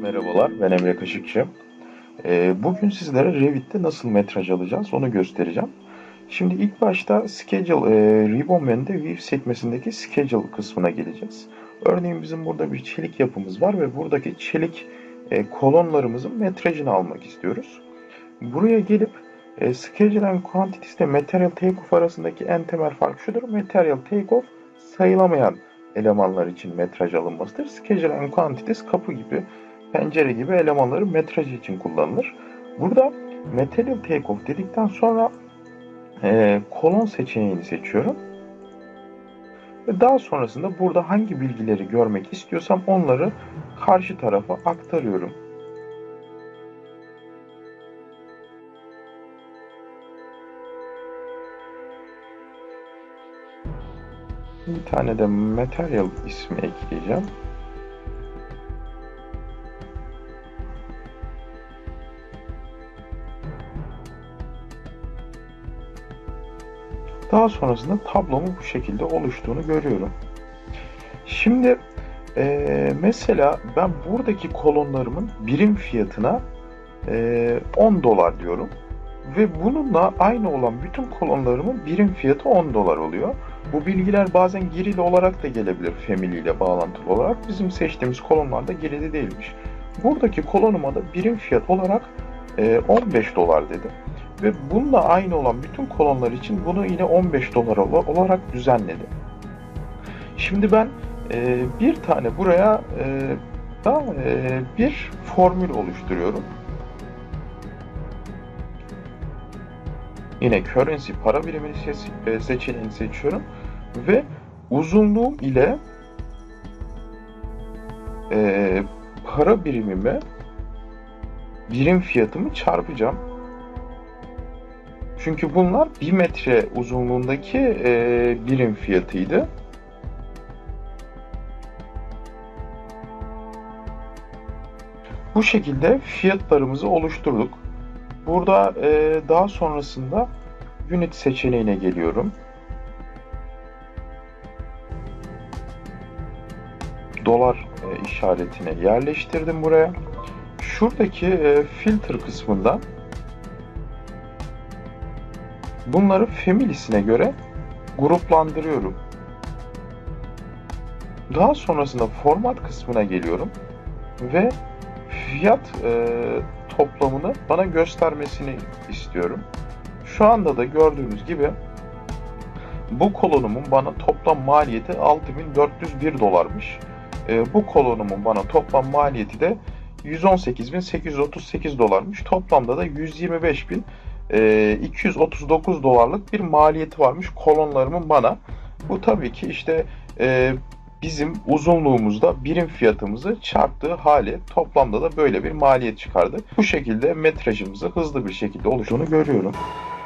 Merhabalar, ben Emre Kaşıkçı. Bugün sizlere Revit'te nasıl metraj alacağız onu göstereceğim. Şimdi ilk başta Schedule, Ribbon Man'de View sekmesindeki Schedule kısmına geleceğiz. Örneğin bizim burada bir çelik yapımız var ve buradaki çelik kolonlarımızın metrajını almak istiyoruz. Buraya gelip Schedule and Quantities ile Material Takeoff arasındaki en temel fark şudur. Material Takeoff sayılamayan elemanlar için metraj alınmasıdır. Schedule and Quantities kapı gibi, pencere gibi elemanları metraj için kullanılır. Burada Material Takeoff dedikten sonra kolon seçeneğini seçiyorum. Ve daha sonrasında burada hangi bilgileri görmek istiyorsam onları karşı tarafa aktarıyorum. Bir tane de Material ismi ekleyeceğim. Daha sonrasında tablomun bu şekilde oluştuğunu görüyorum. Şimdi mesela ben buradaki kolonlarımın birim fiyatına 10 dolar diyorum. Ve bununla aynı olan bütün kolonlarımın birim fiyatı 10 dolar oluyor. Bu bilgiler bazen girili olarak da gelebilir, family ile bağlantılı olarak. Bizim seçtiğimiz kolonlarda girili değilmiş. Buradaki kolonuma da birim fiyat olarak 15 dolar dedim. Ve bununla aynı olan bütün kolonlar için bunu yine 15 dolar olarak düzenledim. Şimdi ben bir tane buraya bir formül oluşturuyorum. Yine currency para birimini seçeneğini seçiyorum ve uzunluğum ile para birimime birim fiyatımı çarpacağım. Çünkü bunlar 1 metre uzunluğundaki birim fiyatıydı. Bu şekilde fiyatlarımızı oluşturduk. Burada daha sonrasında unit seçeneğine geliyorum. Dolar işaretine yerleştirdim buraya. Şuradaki filter kısmından bunları family'sine göre gruplandırıyorum. Daha sonrasında format kısmına geliyorum ve fiyat toplamını bana göstermesini istiyorum. Şu anda da gördüğünüz gibi bu kolonumun bana toplam maliyeti 6.401 dolarmış. Bu kolonumun bana toplam maliyeti de 118.838 dolarmış. Toplamda da 125.239 dolarlık bir maliyeti varmış kolonlarımın bana. Bu tabii ki işte bizim uzunluğumuzda birim fiyatımızı çarptığı hali, toplamda da böyle bir maliyet çıkardı. Bu şekilde metrajımızı hızlı bir şekilde oluştuğunu görüyorum.